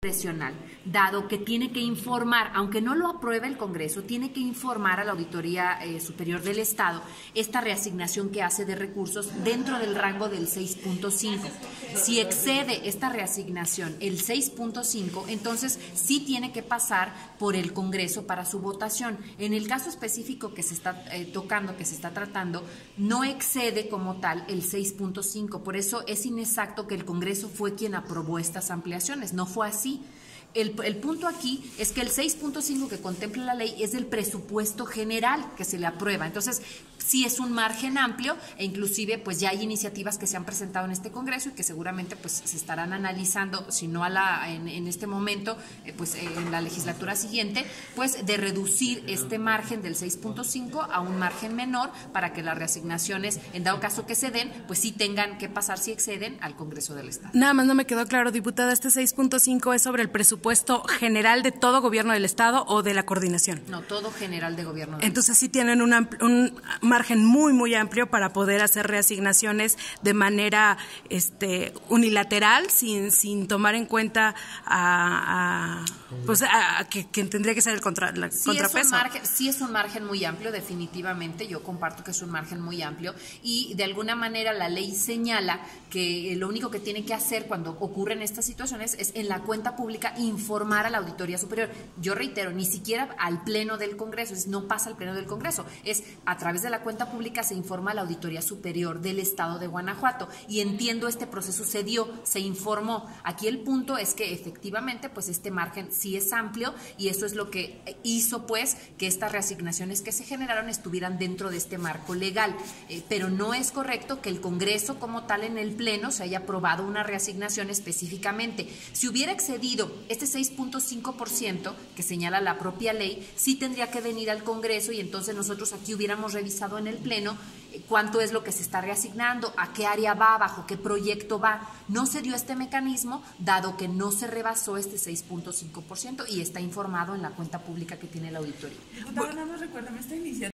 Congresional, dado que tiene que informar, aunque no lo apruebe el Congreso, tiene que informar a la Auditoría Superior del Estado esta reasignación que hace de recursos dentro del rango del 6.5. Si excede esta reasignación el 6.5, entonces sí tiene que pasar por el Congreso para su votación. En el caso específico que se está tocando, que se está tratando, no excede como tal el 6.5. Por eso es inexacto que el Congreso fue quien aprobó estas ampliaciones. No fue así. El punto aquí es que el 6.5 que contempla la ley es del presupuesto general que se le aprueba. Entonces, sí es un margen amplio e inclusive pues ya hay iniciativas que se han presentado en este Congreso y que seguramente pues se estarán analizando, si no en este momento, pues en la legislatura siguiente, pues de reducir este margen del 6.5 a un margen menor para que las reasignaciones, en dado caso que se den, pues sí tengan que pasar, si exceden, al Congreso del Estado. Nada más no me quedó claro, diputada, ¿este 6.5 es sobre el presupuesto general de todo gobierno del Estado o de la coordinación? No, todo general de gobierno del Entonces sí tienen un margen muy amplio para poder hacer reasignaciones de manera unilateral, sin tomar en cuenta que tendría que ser el contrapeso. Sí es un margen muy amplio, definitivamente, yo comparto que es un margen muy amplio y de alguna manera la ley señala que lo único que tiene que hacer cuando ocurren estas situaciones es en la cuenta pública informar a la Auditoría Superior. Yo reitero, ni siquiera al Pleno del Congreso, no pasa al Pleno del Congreso, es a través de la cuenta pública se informa a la Auditoría Superior del Estado de Guanajuato y entiendo este proceso se dio, se informó. Aquí el punto es que efectivamente pues este margen sí es amplio y eso es lo que hizo pues que estas reasignaciones que se generaron estuvieran dentro de este marco legal, pero no es correcto que el Congreso como tal en el Pleno se haya aprobado una reasignación específicamente. Si hubiera excedido este 6.5% que señala la propia ley, sí tendría que venir al Congreso y entonces nosotros aquí hubiéramos revisado en el Pleno cuánto es lo que se está reasignando, a qué área va, bajo qué proyecto va. No se dio este mecanismo, dado que no se rebasó este 6.5% y está informado en la cuenta pública que tiene la auditoría. Diputada, nada más recuérdame esta iniciativa.